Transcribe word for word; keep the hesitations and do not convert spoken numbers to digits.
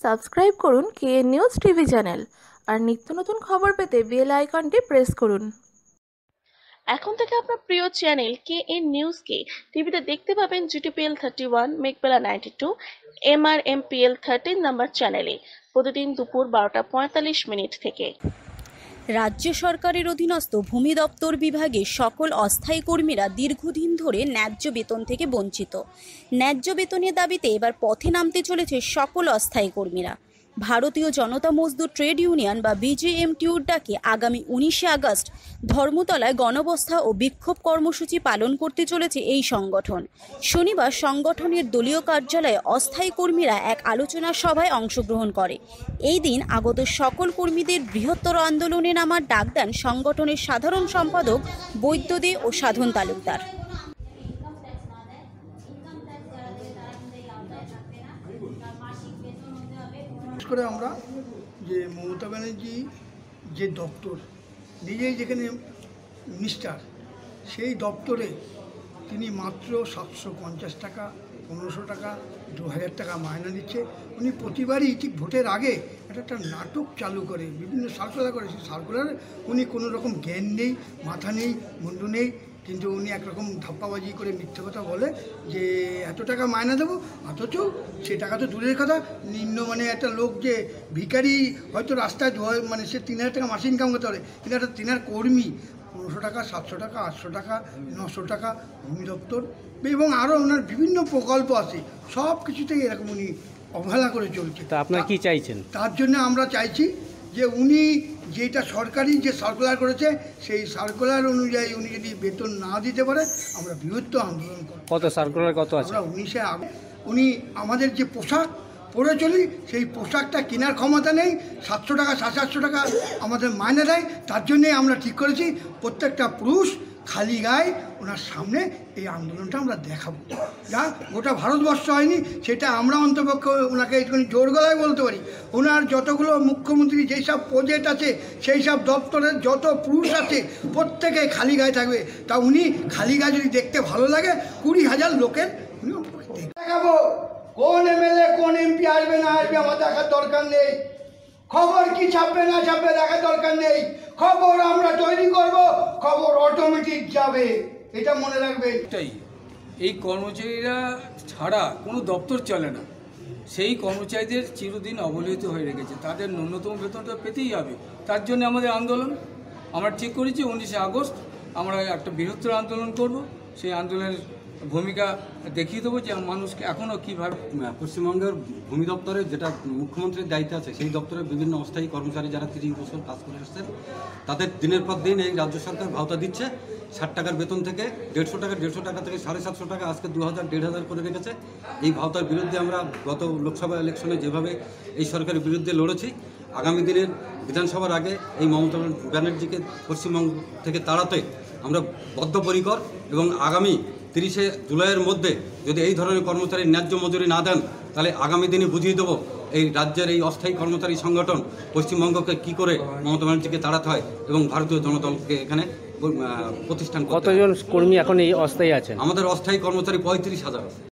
Subscribe করুন KN news TV channel আর নিত্য নতুন খবর পেতে বেল আইকনটি প্রেস করুন। এখন থেকে আপনার প্রিয় চ্যানেল কেএন নিউজকে টিভিতে দেখতে পাবেন GTPL thirty one, Meghbela ninety two, MRMPL thirteen number চ্যানেলে প্রতিদিন দুপুর বারোটা পঁয়তাল্লিশ মিনিট থেকে। রাজ্য সরকারের অধীনস্থ ভূমি দপ্তর বিভাগে সকল অস্থায়ী কর্মীরা দীর্ঘদিন ধরে ন্যায্য বেতন থেকে বঞ্চিত। ন্যায্য বেতনের দাবিতে এবার পথে নামতে চলেছে সকল অস্থায়ী কর্মীরা। ভারতীয় জনতা মজদুর ট্রেড ইউনিয়ন বা বিজেএমটিউর ডাকে আগামী উনিশে আগস্ট ধর্মতলায় গণবস্থা ও বিক্ষোভ কর্মসূচি পালন করতে চলেছে এই সংগঠন। শনিবার সংগঠনের দলীয় কার্যালয়ে অস্থায়ী কর্মীরা এক আলোচনা সভায় অংশগ্রহণ করে। এই দিন আগত সকল কর্মীদের বৃহত্তর আন্দোলনে নামার ডাক দেন সংগঠনের সাধারণ সম্পাদক বৈদ্য দে ও সাধন তালুকদার। করে আমরা যে মমতা ব্যানার্জি যে দপ্তর নিজেই যেখানে মিনিস্টার, সেই দপ্তরে তিনি মাত্র সাতশো পঞ্চাশ টাকা, পনেরোশো টাকা, দু হাজার টাকা মায়না দিচ্ছে। উনি প্রতিবারই ঠিক ভোটের আগে একটা একটা নাটক চালু করে, বিভিন্ন সার্কুলার করে। সেই সার্কুলারে উনি কোনো রকম জ্ঞান নেই, মাথা নেই, মুন্ডু নেই, কিন্তু উনি একরকম ধাপ্পাবাজি করে মিথ্যে কথা বলে যে এত টাকা মায়না দেবো, অথচ সে টাকা তো দূরের কথা। নিম্ন মানে একটা লোক যে ভিখারি হয়তো রাস্তায় মানে সে তিন হাজার টাকা মাসে ইনকাম করতে পারে, কিন্তু একটা তিনার কর্মী পনেরোশো টাকা, সাতশো টাকা, আটশো টাকা, নশো টাকা ভূমি দপ্তর এবং আরও ওনার বিভিন্ন প্রকল্প আছে, সব কিছুতেই এরকম উনি অবহেলা করে চলছে। তা আপনারা কি চাইছেন? তার জন্য আমরা চাইছি যে উনি যেটা সরকারি যে সার্কুলার করেছে সেই সার্কুলার অনুযায়ী উনি যদি বেতন না দিতে পারে আমরা বৃহত্তর আন্দোলন করব। কত সার্কুলার কত আছে? আমরা উনিশে উনি আমাদের যে পোশাক পরে চলি সেই পোশাকটা কেনার ক্ষমতা নেই, সাতশো টাকা সাড়ে সাতশো টাকা আমাদের মাইনে দেয়। তার জন্যে আমরা ঠিক করেছি প্রত্যেকটা পুরুষ খালি গায়ে ওনার সামনে এই আন্দোলনটা আমরা দেখাবো। যা গোটা ভারতবর্ষ হয়নি, সেটা আমরা অন্তপক্ষে ওনাকে একটুখানি জোর গলায় বলতে পারি। ওনার যতগুলো মুখ্যমন্ত্রী যেই সব প্রজেক্ট আছে, সেই সব দপ্তরের যত পুরুষ আছে প্রত্যেকে খালি গায়ে থাকবে। তা উনি খালি গায়ে যদি দেখতে ভালো লাগে, কুড়ি হাজার লোকের উনি দেখাবো। কোন এমএলএ কোন এমপি আসবে না আসবে আমার দেখার দরকার নেই, খবর কি ছাপবে না ছাপবে দেখার দরকার নেই। খবর আমরা তৈরি করব, খবর অটোমেটিক যাবে, এটা মনে রাখবে। এটাই, এই কর্মচারীরা ছাড়া কোনো দপ্তর চলে না। সেই কর্মচারীদের চিরদিন অবহেলিত হয়ে রেখেছে, তাদের ন্যূনতম বেতনটা পেতেই হবে। তার জন্য আমাদের আন্দোলন। আমরা ঠিক করেছি উনিশে আগস্ট আমরা একটা বৃহত্তর আন্দোলন করব। সেই আন্দোলনের ভূমিকা দেখিয়ে দেবো যে মানুষকে এখনও কীভাবে পশ্চিমবঙ্গের ভূমি দপ্তরে যেটা মুখ্যমন্ত্রীর দায়িত্বে আছে, সেই দপ্তরের বিভিন্ন অস্থায়ী কর্মচারী যারা তিরিশ বছর কাজ করে আসছেন, তাদের দিনের পর দিন এই রাজ্য সরকার ভাতা দিচ্ছে। ষাট টাকার বেতন থেকে দেড়শো টাকা, দেড়শো টাকা থেকে সাড়ে সাতশো টাকা, আজকে দু হাজার দেড় হাজার করে রেখেছে। এই ভাতার বিরুদ্ধে আমরা গত লোকসভা ইলেকশনে যেভাবে এই সরকারের বিরুদ্ধে লড়েছি, আগামী দিনের বিধানসভার আগে এই মমতা ব্যানার্জিকে পশ্চিমবঙ্গ থেকে তাড়াতে আমরা বদ্ধপরিকর। এবং আগামী তিরিশে জুলাইয়ের মধ্যে যদি এই ধরনের কর্মচারী ন্যায্য মজুরি না দেন, তাহলে আগামী দিনে বুঝিয়ে দেবো এই রাজ্যের এই অস্থায়ী কর্মচারী সংগঠন পশ্চিমবঙ্গকে কি করে মমতা ব্যানার্জিকে তাড়াতে হয় এবং ভারতীয় জনতা দলকে এখানে প্রতিষ্ঠান। কতজন কর্মী এখন এই অস্থায়ী আছেন? আমাদের অস্থায়ী কর্মচারী পঁয়ত্রিশ হাজার।